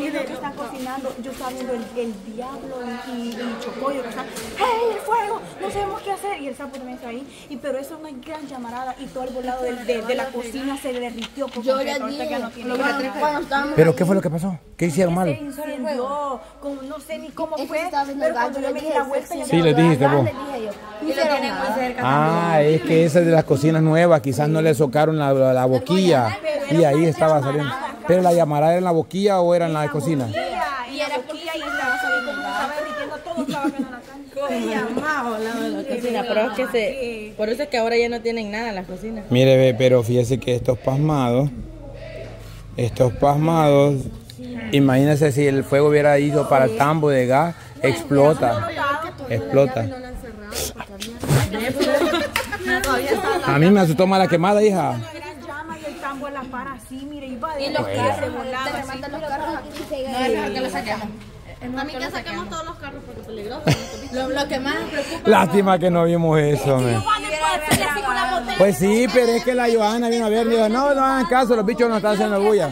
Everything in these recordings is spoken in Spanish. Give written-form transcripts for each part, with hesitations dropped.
que están cocinando, yo estaba viendo el diablo y Chocoyo que están, ¡hey, el fuego! No sabemos qué hacer. Y el sapo también está ahí. Pero eso es una gran llamarada y todo el volado de la cocina se derritió. Yo ya dije, ¿Pero qué fue lo que pasó? ¿Qué hicieron mal? Se incendió, como, no sé ni cómo fue, pero cuando yo me di la vuelta ya Sí, les dijiste vos. Ah, es que esa es de las cocinas nuevas, quizás no le socaron la boquilla y ahí estaba saliendo. ¿Pero la llamarada era en la boquilla o era en la cocina? y era boquilla y estaba saliendo, como estaba derritiendo todo, estaba quedando la cocina, pero es que por eso es que ahora ya no tienen nada en las cocinas. Mire, ve, pero fíjese que estos pasmados, imagínense si el fuego hubiera ido para el tambo de gas, explota. A mí me asustó más la quemada, hija. El tambo en la para así, mire, iba de y los carros se volaban, se mandan los carros aquí. No es mejor que lo saquemos. A mí que saquemos todos los carros porque es peligroso. Lo que más me preocupa. Lástima que no vimos eso, Pues sí, pero es que la Johanna vino a ver y dijo, no hagan caso, los bichos no están haciendo bulla.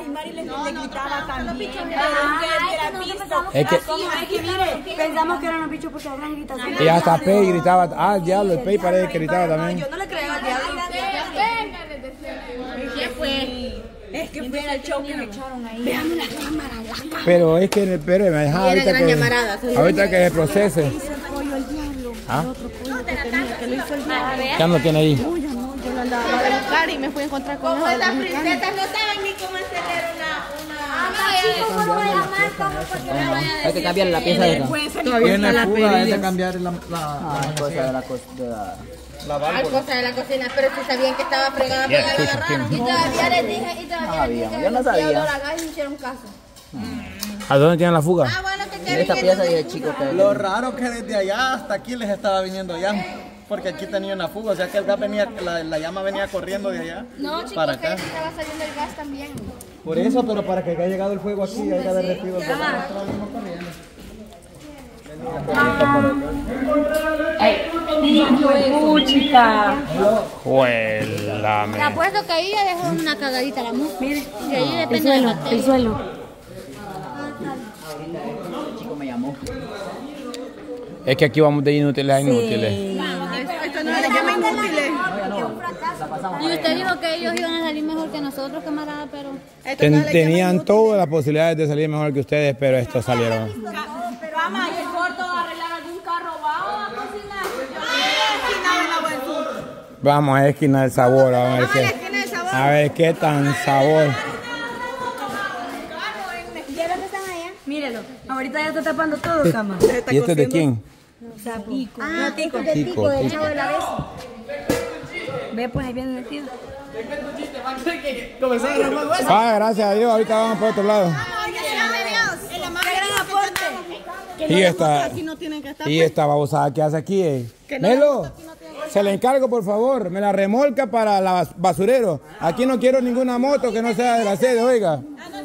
Es que pensamos que eran los bichos porque hablan gritación. y hasta Pei gritaba, ah, diablo, el Pei parece que gritaba también. Yo no le creo al diablo. ¿Qué fue? Es que fue el show que me echaron ahí. Vean la cámara. Pero es que, espérame, ahorita que se procese. ¿Ah? Ya no tiene ahí. Yo lo andaba a buscar y me fui a encontrar con las princesas no saben ni cómo encender una. Hay que cambiar la pieza de Tiene fuga, hay que cambiar la cosa de la Hay cosas de la cocina, pero si sabían que estaba fregada, pero la agarraron. Y todavía les dije, yo no sabía. y hicieron caso. ¿A dónde tienen la fuga? Bueno, que Esta pieza y el chico que... Lo raro que desde allá hasta aquí les estaba viniendo llama, porque aquí tenía una fuga, o sea que el gas venía, la llama venía corriendo de allá para acá. Estaba saliendo el gas también. Por eso, pero para que haya llegado el fuego aquí, haya derretido el fuego. Juélame. Te apuesto que ahí ya dejó una cagadita la mujer. Mire, y ahí depende del suelo. El chico me llamó. Es que aquí vamos de inútiles a inútiles. Esto no le llama inútiles. Y usted dijo que ellos iban a salir mejor que nosotros, camarada, pero... Tenían todas las posibilidades de salir mejor que ustedes, pero estos salieron. Pero ama, ¿y el gordo va a arreglar algún carro? ¿Va a cocinar? Vamos a esquinar el sabor, a ver qué tan sabor. Mírelo, ahorita ya está tapando todo, cama. ¿Y este es de quién? Tico. Tico. Del chavo de la vez. Ve, pues ahí viene el tío. Ah, gracias a Dios, ahorita vamos por otro lado. Y esta babosada que hace aquí, Melo, se le encargo por favor, me la remolca para la basurero. Aquí no quiero ninguna moto que no sea de la sede, oiga.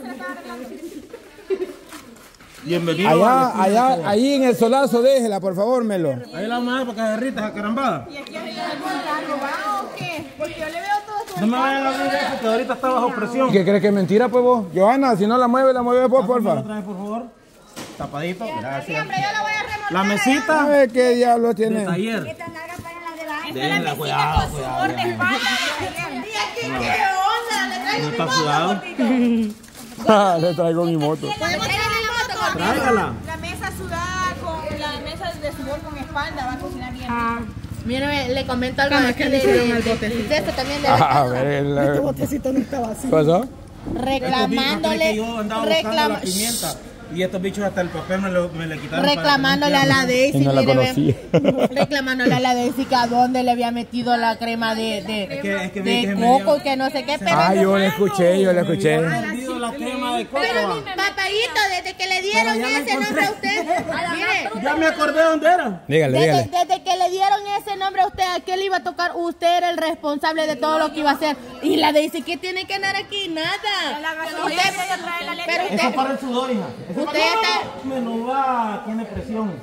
Bienvenido. Ahí en el solazo déjela, por favor, Melo. Ahí la vamos a dar para que derrita esa carambada. ¿Y aquí arriba algún carro va o qué? Porque yo le veo todo esto. No me vayan a abrir eso, que ahorita está bajo presión. ¿Qué crees que es mentira, pues vos? Johanna, si no la mueve vos, porfa. ¿La traes, por favor? Tapadito, gracias. Siempre yo la voy a remolcar. La mesita A ver qué diablo tiene. de taller. Estas nalgas para las de la... Déjenla, cuidado. ¿Y aquí qué onda? ¿Le traigo ¿No mi está moto? sudado? Le traigo mi moto. ¿Podemos traer la moto? Tráigala. La mesa sudada con la mesa de sudor con espalda va a cocinar bien. Mire, le comento algo de esto también de A ver, este botecito no estaba así. ¿qué pasó? Reclamándole, Yo andaba buscando la pimienta. Y estos bichos hasta el papel me le quitaron. reclamándole a la Daisy, Y no la mire, conocía. reclamándole a la Daisy que a dónde le había metido la crema de coco y que no sé qué, pero Ah, yo le escuché. Perdido la crema de coco. papayito, desde que le dieron ese nombre a usted, mire, Ya me acordé dónde era. Dígale. desde que le dieron ese nombre a usted, ¿a qué le iba a tocar? Usted era el responsable de todo lo que iba a hacer. Y la Daisy, ¿qué tiene que andar aquí? Nada. Pero Eso es para el sudor, hija. usted está... Menúa tiene presión.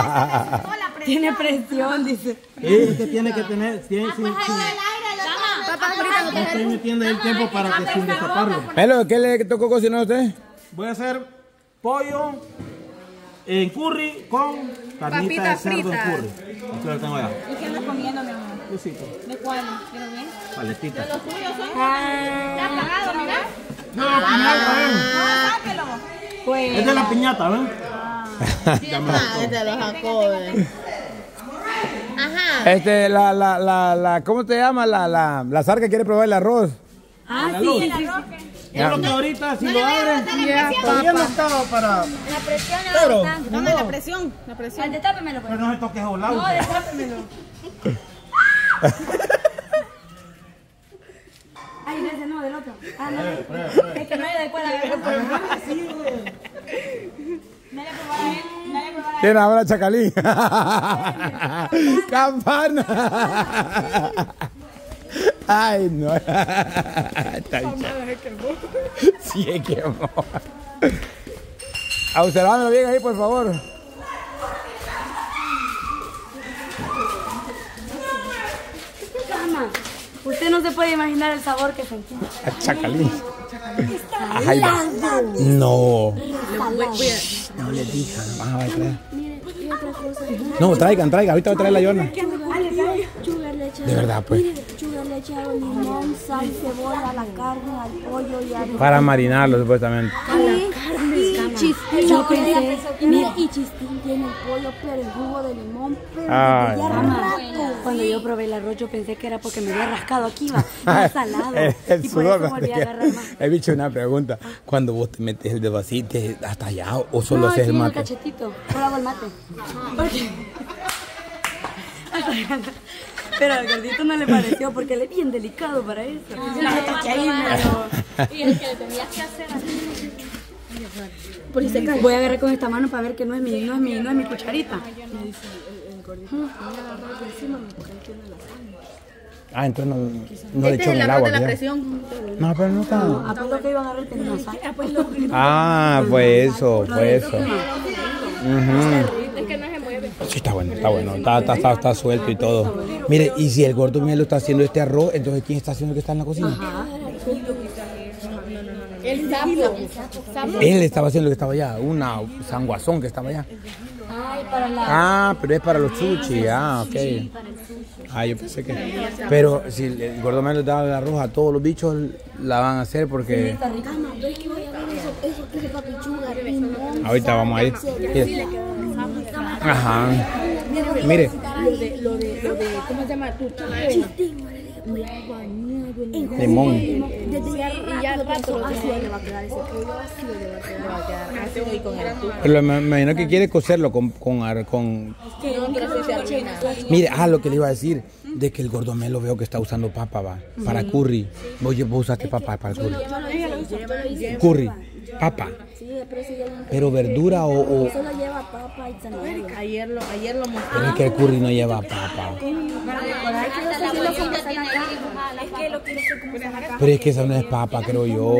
Tiene presión, dice. Sí, usted tiene que tener. papas fritas no Estoy metiendo el tiempo para que sin destaparlo. Melo, ¿qué le tocó cocinar a usted? Voy a hacer pollo en curry con carnita de Papitas cerdo en fritas. curry. Aquí lo tengo ya. ¿Y qué andas comiendo, mi amor? Lucito, ¿De cuál? ¿Quiero bien? paletita. ¿Ya pagado, mira? No, piñata, ven. Sáquelo. Pues. Es de la piñata, ven. de los jacones. Ajá. ¿Cómo te llama? La zarca quiere probar el arroz. La luz. Es lo que ahorita, si lo abren, todavía no estaba para. La presión es Pero, Tome la presión. La presión. Destápemelo, pues. pero no se toques volado. No, destápemelo. Ay, de ese no, del otro. Ah, no. Es que no hay de cuál agarrar. Nadie probará él. Nadie probará ¿Quién habla, Chacalín? ¡Campana! Ay, no. Está bien. Sí, es quemó. Observándolo bien ahí, por favor. Mamá, usted no se puede imaginar el sabor que sentí. Chacalín. Ay, no. No le digan, vamos a traer. Y otra cosa. No, traigan, ahorita voy a traer la Yona. Chugar le echaron. De verdad, pues. Chugar le echaron limón, sal, cebolla a la carne, al pollo y al. Para marinarlo, supuestamente. Y Chistín. Yo pensé. Mira, y Chistín tiene el pollo, pero el jugo de limón. Pero Ay, ya no. rato. Cuando yo probé el arroz, yo pensé que era porque me había rascado aquí, va, más salado. El Y por sudor. eso volví a agarrar más. He dicho una pregunta. Cuando vos te metes el dedo así, hasta allá o solo No, haces aquí el en el mate. cachetito. Solo hago el mate. Pero al gordito no le pareció porque él es bien delicado para eso. Y el que le tenías que hacer así. Voy a agarrar con esta mano para ver que no es mi cucharita. Ah, entonces no le echó en el agua. de la ¿ya? presión. No, pero no está. ¿A poco que iba a agarrar el tenía sal? Ah, fue eso. Ujú. Es que no se mueve. Sí, está bueno. Está suelto y todo. Mire, y si el gordo Melo está haciendo este arroz, entonces ¿quién está haciendo que está en la cocina? El sapo. Él estaba haciendo lo que estaba allá, una sanguazón que estaba allá. Ah, pero es para los sushi, ok. Ah, yo pensé que. Pero si el gordo Melo daba el arroz a todos los bichos, la van a hacer porque. Ahorita vamos a ir. Ajá. Mire. ¿Cómo se llama? Limón. Y ya al rato así le va a quedar ese pollo, así le va a quedar así y con el azúcar. Pero me imagino que quiere cocerlo con... Mire, lo que le iba a decir, de que el gordo Melo veo que está usando papa, va, para curry. Vos usaste papa para el curry. Curry, papa. Pero verdura o... Solo lleva papa y zanahoria. Ayer lo mostré. Pero es que el curry no lleva papa. Es que lo quiero hacer como se acá. Pero es que esa no es papa, creo yo.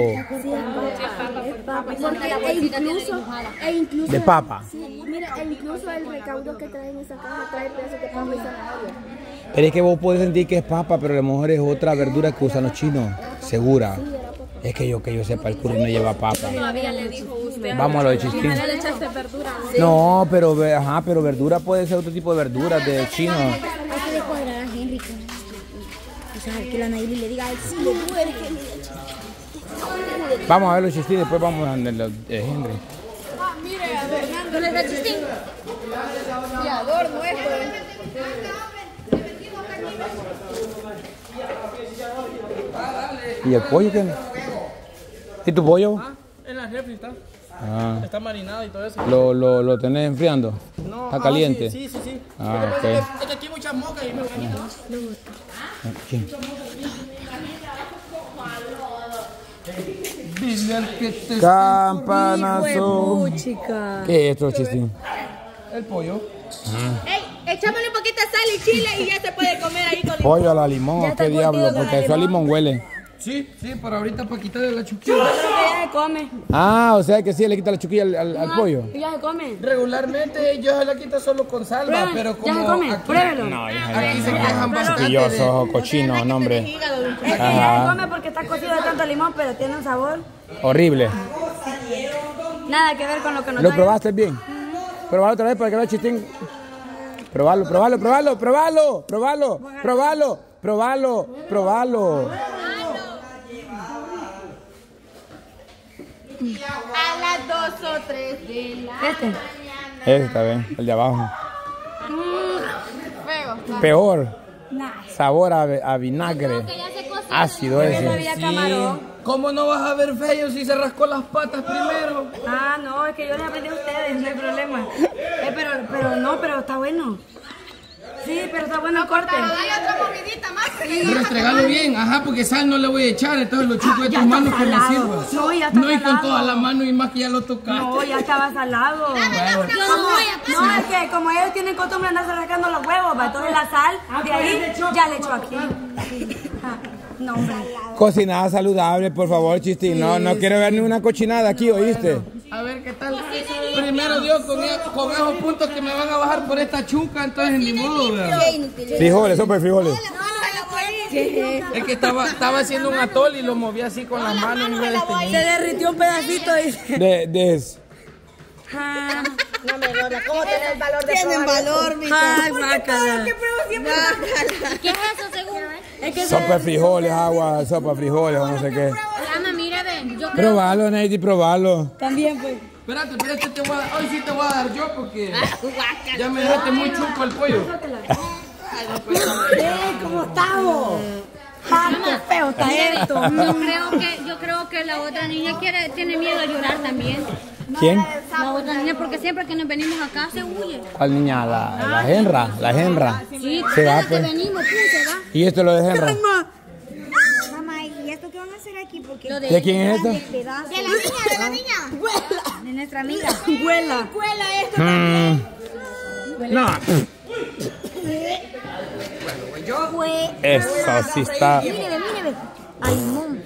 Incluso De papa. sí, mira, incluso el recaudo que trae en esa caja trae pedazos de papa y zanahoria. Pero es que vos podés sentir que es papa, pero a lo mejor es otra verdura que usan los chinos. Segura. Es que yo sepa, el curry no lleva papa. Vamos a lo de Chistín. No, pero verdura puede ser otro tipo de verdura de chino. Hay que cuadrar a Henry. O sea, que la Nayeli le diga a él, sí, le duele, que le eche. Vamos a ver los Chistín, después vamos a ver los de Henry. ¿No les da chistín? Y adorno esto. ¿Y el pollo qué? ¿Y tu pollo? En la refri está. Ah. Está marinado y todo eso. ¿Lo tenés enfriando? No, ¿Está caliente? Sí. Ah, ok. Es que aquí hay muchas moscas y me organizo. ¿Quién? Campanazo. ¿Qué es esto, Chistín? El pollo. Ey, echámosle un poquito de sal y chile y ya se puede comer ahí con Pollo a la limón, ¿qué diablo? Porque eso a limón huele. Sí, por ahorita para quitarle la chuquilla. Yo creo que ya se come. Ah, o sea que sí le quita la chuquilla al pollo. Ya se come. Regularmente yo se la quito solo con salva, Prueben, pero ya como se come, aquí, pruébelo. No, hija, aquí se quejan bastante quisquilloso, cochino, no, hombre. Es que ya se come porque está cocido de tanto limón, pero tiene un sabor. Horrible. Nada que ver con lo que nos ¿Lo da. probaste bien? Probalo otra vez para que vea Chistín. Probalo. A las 2 o 3 de la... Ese está bien, el de abajo. Feo. Peor. Sabor a vinagre. Ácido ese. Había camarón. ¿Cómo no vas a ver feo si se rascó las patas primero? Ah, no, es que yo les aprendí a ustedes, no hay problema. Pero está bueno. Sí, pero está bueno el corte. Hay otra comidita más. Restregalo bien, ajá, porque sal no le voy a echar, entonces lo chupo de ya tus manos está que me salado. sirva. No, ya está No, y con salado. toda la mano y más que ya lo tocaste. No, ya estaba salado. No, es que como ellos tienen costumbre de andar sacando los huevos, ¿va? Entonces la sal de ahí ya le echó aquí. Ah, no, hombre. Cocinada saludable, por favor, Chistín. No quiero ver ni una cochinada aquí, ¿oíste? A ver qué tal. Primero Dios, con esos puntos que me van a bajar por esta chuca, entonces ni modo, ¿verdad? Frijoles, sopa de frijoles. Es que estaba haciendo un atol y lo moví así con las manos y me desteñí. Se derritió un pedacito, dice. De No me dola. ¿Cómo tiene el valor de Tienen valor, mi Ay, guácala. ¿Qué es eso según? Es que sopa de frijoles, agua, sopa de frijoles o no sé qué. Ana, mira, ven. Yo Probalo, Neidi, probalo. también, pues. Espérate, hoy sí te voy a dar yo porque ya me dejaste muy chupo el pollo. ¿Cómo estamos? Ay, qué feo está esto. Yo creo que la otra niña tiene miedo a llorar también. ¿Quién? La otra niña, porque siempre que nos venimos acá se huye. ¿Cuál niña? La henra, la henra. Sí, Se va, cada que pues. venimos, se va. ¿Y esto lo de henra? Mamá, ¿y esto qué van a hacer aquí? Porque ¿De quién es esto? de la niña. De nuestra amiga. Huela. No. Eso sí está. Mire, a limón.